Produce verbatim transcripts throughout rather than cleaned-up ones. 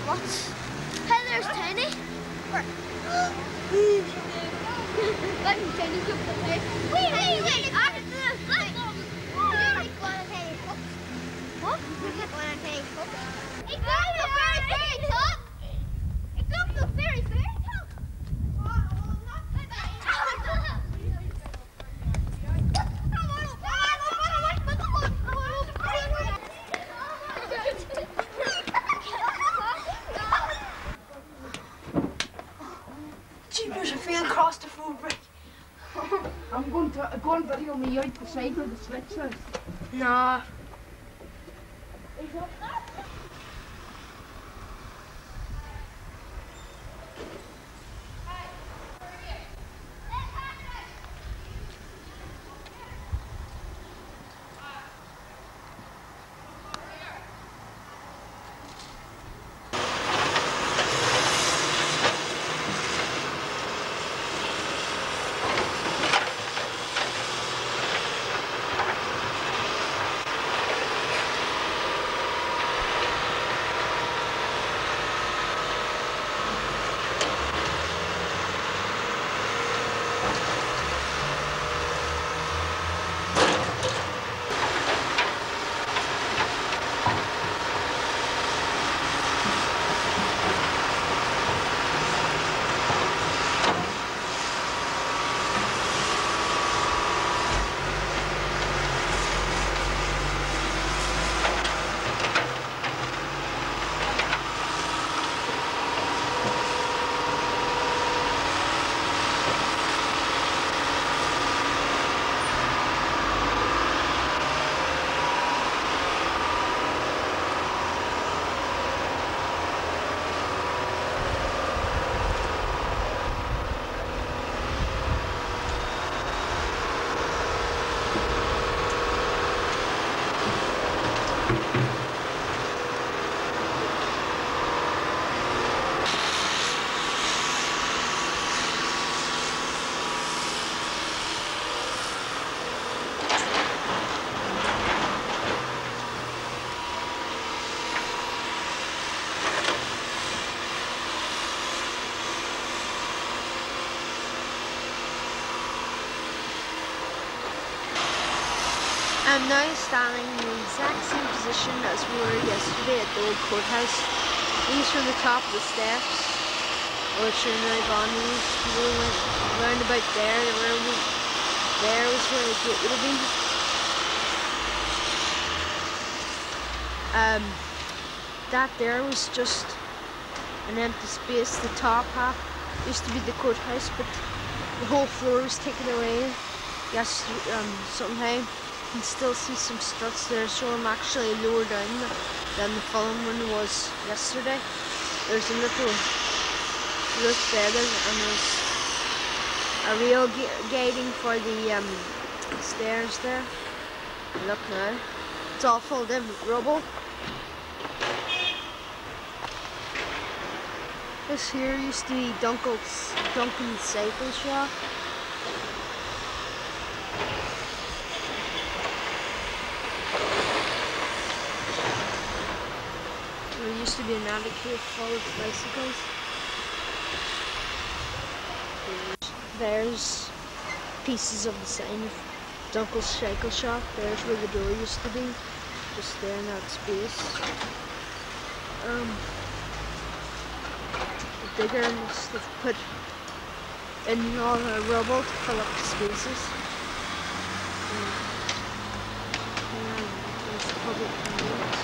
What? Hey, there's Tiny. Where? Let me Tiny go to the Wait, wait, wait! I can do this! Let's go! Go on Tiny's foot. What? Go on Tiny's foot. It goes to very, very top! It goes to very, very top! Jeepers, I feel across the food break. I'm going to go and video me out the side of the switch house. Nah. I'm now standing in the exact same position as we were yesterday at the Old Courthouse. These are the top of the steps, which are now gone. We went round about there, where we, there was where the gate would have been. Um, that there was just an empty space. The top half used to be the courthouse, but the whole floor was taken away. Yes, um, somehow. You can still see some struts there, so I'm actually lower down than the fallen one was yesterday. There's a little look there, and there's a rail gating for the um, stairs there. Look now, it's all filled in with rubble. This here used to be Duncans, Duncans cycle shop. There used to be an alley full of bicycles. There's pieces of the sign of Duncans Cycle Shop. There's where the door used to be, just there in that space. Um, the digger must have put in all the rubble to fill up the spaces. Um, yeah, there's the public toilets.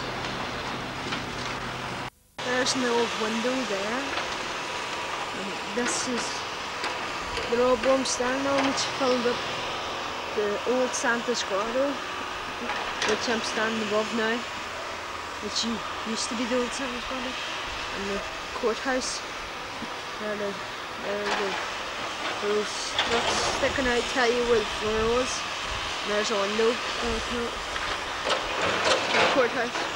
There's an old window there. And this is the rubble I'm standing on, which filled up the old Santa's grotto, which I'm standing above now, which used to be the old Santa's grotto, and the courthouse. There, the, there the those struts sticking out tell you where the floor was. And there's a window. Uh, no, the courthouse.